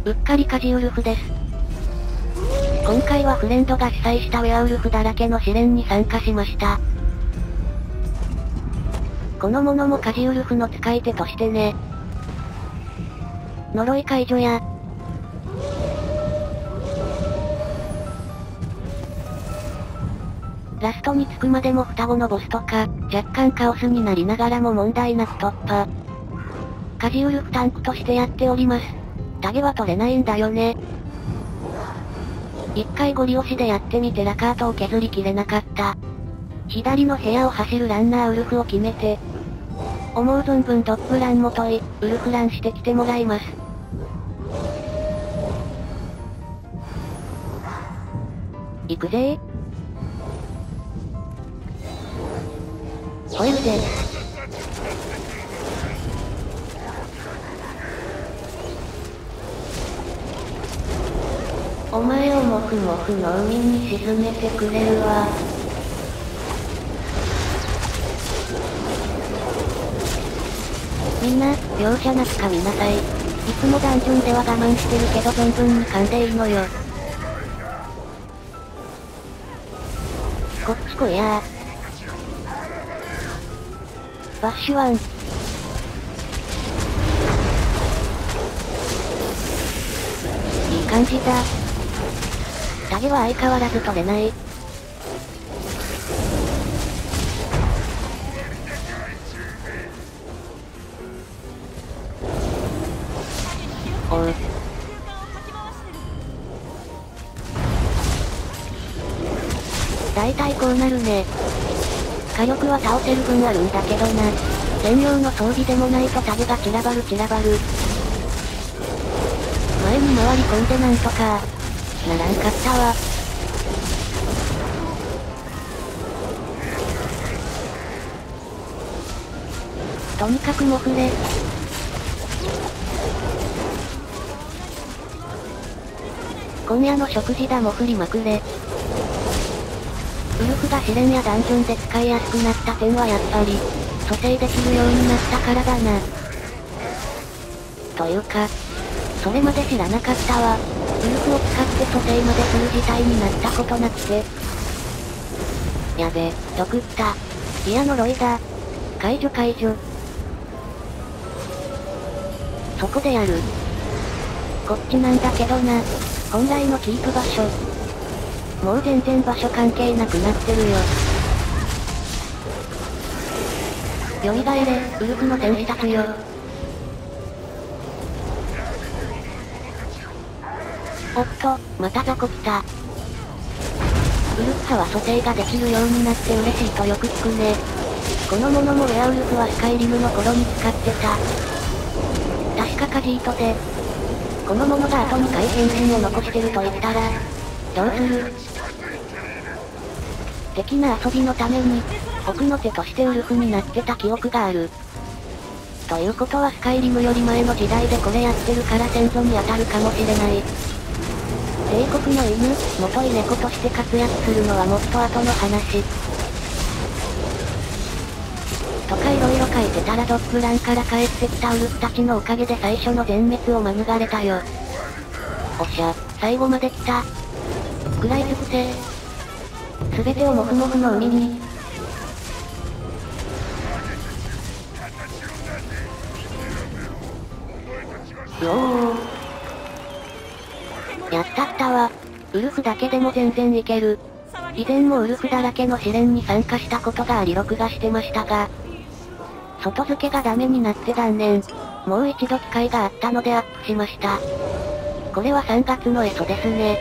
うっかりカジウルフです。今回はフレンドが主催したウェアウルフだらけの試練に参加しました。この者もカジウルフの使い手としてね。呪い解除や。ラストに着くまでも双子のボスとか、若干カオスになりながらも問題なく突破。カジウルフタンクとしてやっております。タゲは取れないんだよね。一回ゴリ押しでやってみてラカートを削りきれなかった。左の部屋を走るランナーウルフを決めて、思う存分ドッグランもとい、ウルフランしてきてもらいます。行くぜー。吠えるぜ。お前をもふもふの海に沈めてくれるわ。みんな、容赦なく噛みなさい。いつもダンジョンでは我慢してるけど存分に噛んでいいのよ。こっち来いやー。バッシュワン。いい感じだ。タゲは相変わらず取れない。おう。だいたいこうなるね。火力は倒せる分あるんだけどな。専用の装備でもないとタゲが散らばる。前に回り込んでなんとかならんかったわ。とにかくもふれ。今夜の食事だもふりまくれ。ウルフが試練やダンジョンで使いやすくなった点はやっぱり、蘇生できるようになったからだな。というか、それまで知らなかったわ。ウルフを使って蘇生までする事態になったことなくて。やべ、ドクった。いや呪いだ。解除。そこでやる。こっちなんだけどな。本来のキープ場所。もう全然場所関係なくなってるよ。蘇れ、ウルフの天使たちよ。おっと、また雑魚来た。ウルフ派は蘇生ができるようになって嬉しいとよく聞くね。このものもウェアウルフはスカイリムの頃に使ってた。確かカジートで。このものが後に回変身を残してると言ったら、どうする？的な遊びのために、奥の手としてウルフになってた記憶がある。ということはスカイリムより前の時代でこれやってるから先祖に当たるかもしれない。帝国の犬、元い猫として活躍するのはもっと後の話。とか色々書いてたらドッグランから帰ってきたウルフたちのおかげで最初の全滅を免れたよ。おっしゃ、最後まで来た。食らい尽くせ。すべてをモフモフの海に。よー。やったわ。ウルフだけでも全然いける。以前もウルフだらけの試練に参加したことがあり録画してましたが、外付けがダメになって断念。もう一度機会があったのでアップしました。これは3月のエソですね。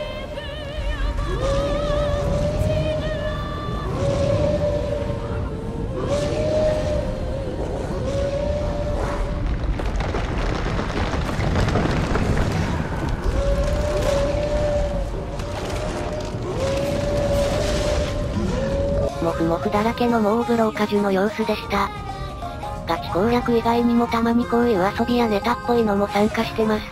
モフモフだらけのモーブロー果樹の様子でした。ガチ攻略以外にもたまにこういう遊びやネタっぽいのも参加してます。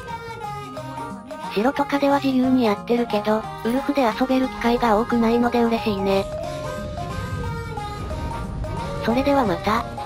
城とかでは自由にやってるけど、ウルフで遊べる機会が多くないので嬉しいね。それではまた。